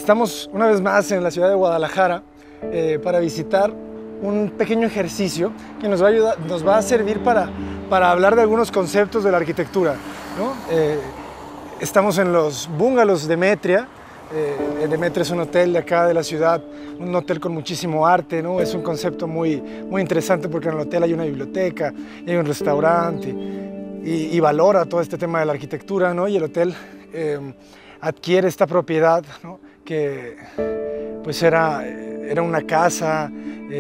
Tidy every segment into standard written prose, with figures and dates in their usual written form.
Estamos una vez más en la ciudad de Guadalajara para visitar un pequeño ejercicio que nos va a servir para hablar de algunos conceptos de la arquitectura, ¿no? Estamos en los bungalows Demetria. Demetria es un hotel de acá de la ciudad, un hotel con muchísimo arte, ¿no? Es un concepto muy interesante porque en el hotel hay una biblioteca, y hay un restaurante y valora todo este tema de la arquitectura, ¿no? Y el hotel adquiere esta propiedad, ¿no? Que pues era una casa,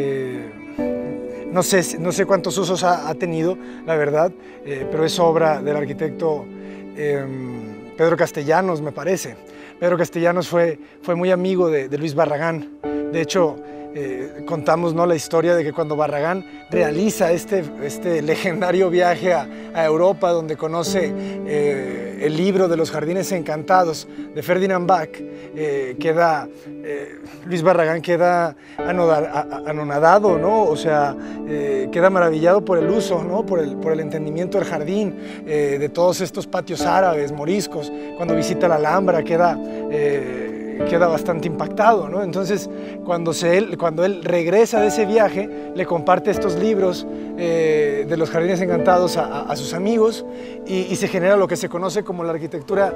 no sé cuántos usos ha tenido, la verdad, pero es obra del arquitecto Pedro Castellanos, me parece. Pedro Castellanos fue muy amigo de Luis Barragán. De hecho, contamos, ¿no?, la historia de que cuando Barragán realiza este legendario viaje a Europa, donde conoce el libro de los Jardines Encantados de Ferdinand Bach, Luis Barragán queda anonadado, ¿no? O sea, queda maravillado por el uso, ¿no?, por el entendimiento del jardín, de todos estos patios árabes, moriscos. Cuando visita la Alhambra queda bastante impactado, ¿no? Entonces, cuando él regresa de ese viaje, le comparte estos libros de los Jardines Encantados a sus amigos y se genera lo que se conoce como la arquitectura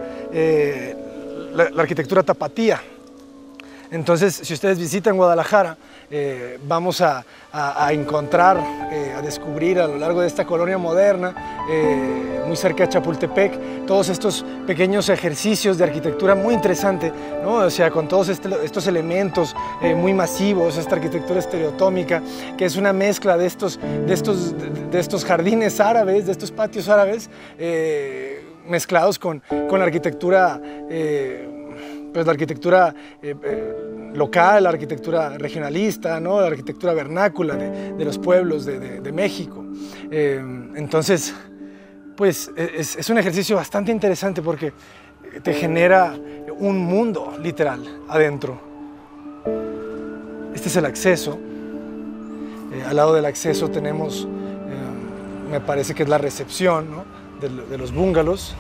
tapatía. Entonces, si ustedes visitan Guadalajara, vamos a encontrar, a descubrir a lo largo de esta colonia moderna, muy cerca de Chapultepec, todos estos pequeños ejercicios de arquitectura muy interesante, ¿no? O sea, con todos estos elementos muy masivos, esta arquitectura estereotómica, que es una mezcla de estos jardines árabes, de estos patios árabes, mezclados con la arquitectura pues la arquitectura local, la arquitectura regionalista, ¿no?, la arquitectura vernácula de los pueblos de México. Entonces, pues es un ejercicio bastante interesante porque te genera un mundo literal adentro. Este es el acceso. Al lado del acceso tenemos, me parece que es la recepción, ¿no?, de los bungalows.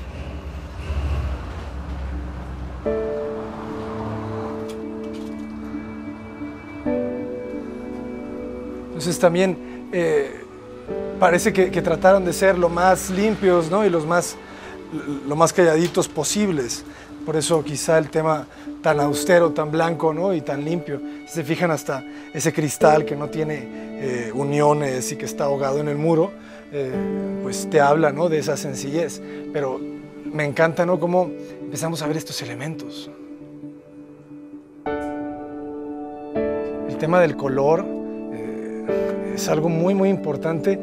Entonces también parece que trataron de ser lo más limpios, ¿no?, y lo más calladitos posibles. Por eso quizá el tema tan austero, tan blanco, ¿no?, y tan limpio. Si se fijan, hasta ese cristal que no tiene uniones y que está ahogado en el muro, pues te habla, ¿no?, de esa sencillez. Pero me encanta, ¿no?, cómo empezamos a ver estos elementos. El tema del color es algo muy importante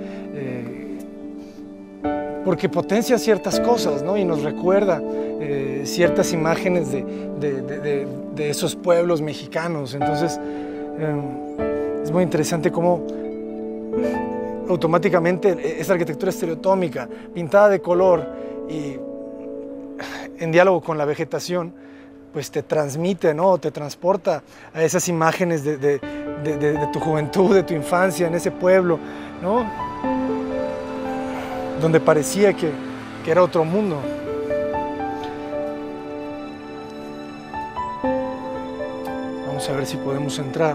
porque potencia ciertas cosas, ¿no?, y nos recuerda ciertas imágenes de esos pueblos mexicanos. Entonces es muy interesante cómo automáticamente esta arquitectura estereotómica, pintada de color y en diálogo con la vegetación, pues te transmite, ¿no?, te transporta a esas imágenes de tu juventud, de tu infancia en ese pueblo, ¿no?, donde parecía que era otro mundo. Vamos a ver si podemos entrar.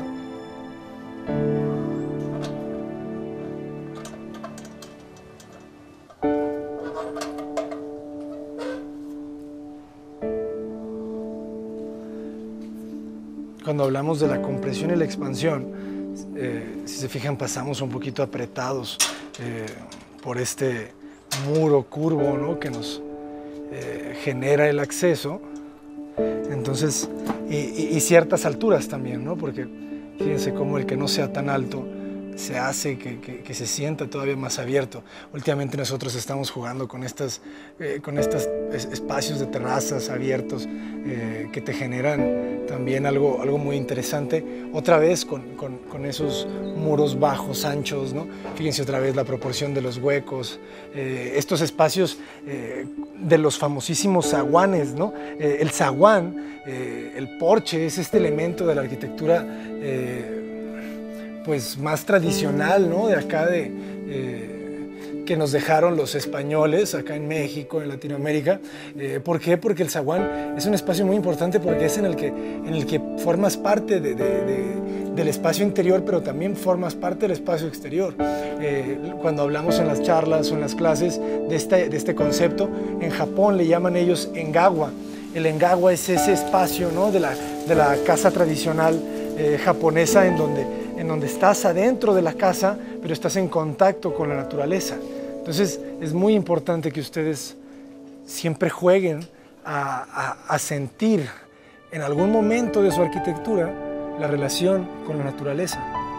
Cuando hablamos de la compresión y la expansión, si se fijan, pasamos un poquito apretados por este muro curvo, ¿no?, que nos genera el acceso. Entonces, y ciertas alturas también, ¿no?, porque fíjense cómo el que no sea tan alto se hace que se sienta todavía más abierto. Últimamente nosotros estamos jugando con estos espacios de terrazas abiertos que te generan también algo muy interesante. Otra vez con esos muros bajos, anchos, ¿no? Fíjense otra vez la proporción de los huecos, estos espacios de los famosísimos zaguanes, ¿no? El zaguán, el porche, es este elemento de la arquitectura pues más tradicional, ¿no?, de acá de que nos dejaron los españoles acá en México, en Latinoamérica. ¿Por qué? Porque el zaguán es un espacio muy importante porque es en el que formas parte del espacio interior, pero también formas parte del espacio exterior. Cuando hablamos en las charlas o en las clases de este concepto, en Japón le llaman ellos engawa. El engawa es ese espacio, ¿no?, de la casa tradicional japonesa en donde estás adentro de la casa, pero estás en contacto con la naturaleza. Entonces es muy importante que ustedes siempre jueguen a sentir en algún momento de su arquitectura la relación con la naturaleza.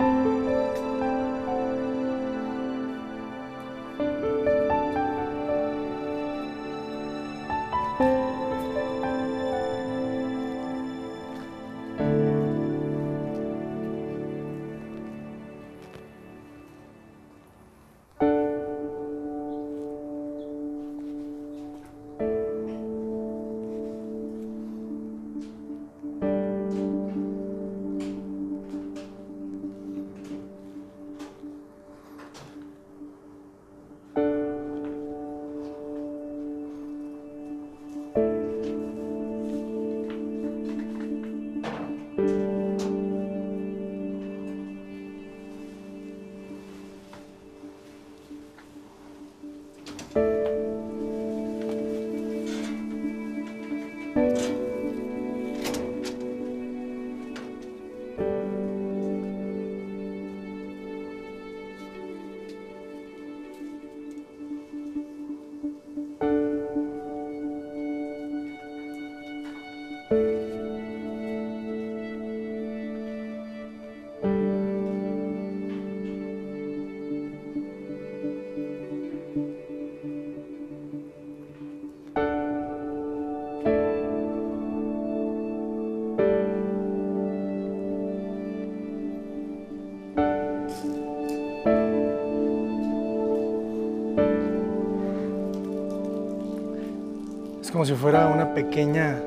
Es como si fuera una pequeña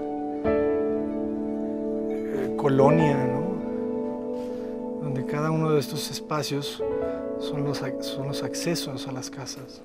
colonia, ¿no?, donde cada uno de estos espacios son los accesos a las casas.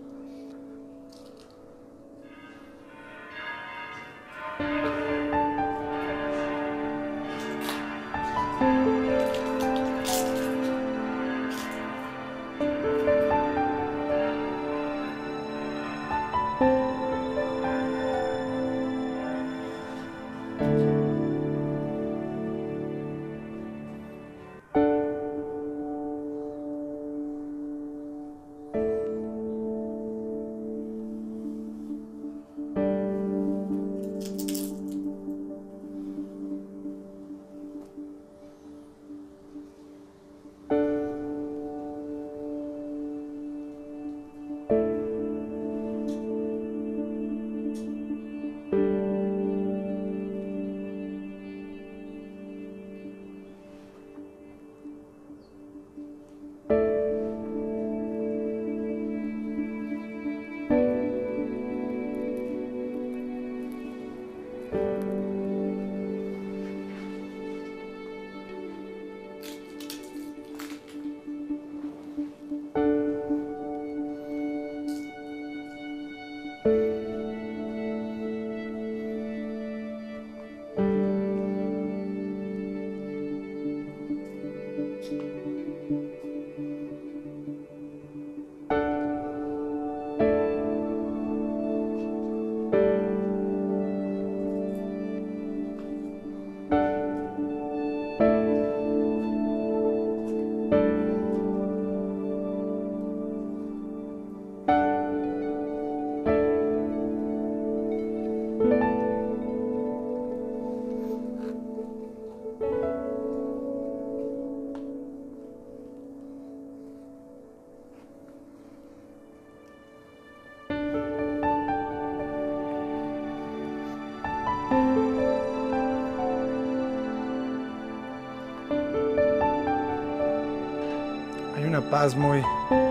Hay una paz muy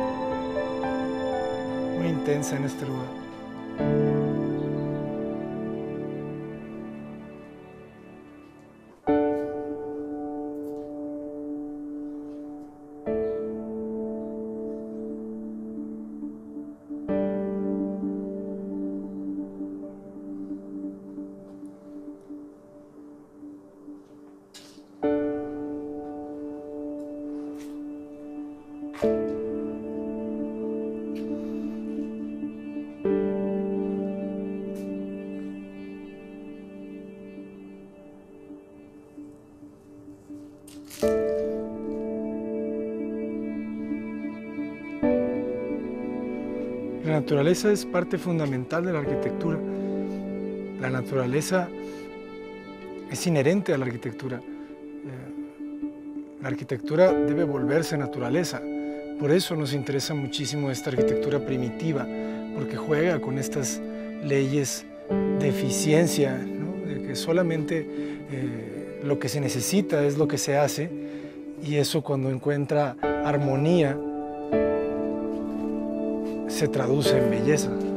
intensa en este lugar. La naturaleza es parte fundamental de la arquitectura. La naturaleza es inherente a la arquitectura. La arquitectura debe volverse naturaleza. Por eso nos interesa muchísimo esta arquitectura primitiva, porque juega con estas leyes de eficiencia, ¿no? De que solamente lo que se necesita es lo que se hace, y eso, cuando encuentra armonía, se traduce en belleza.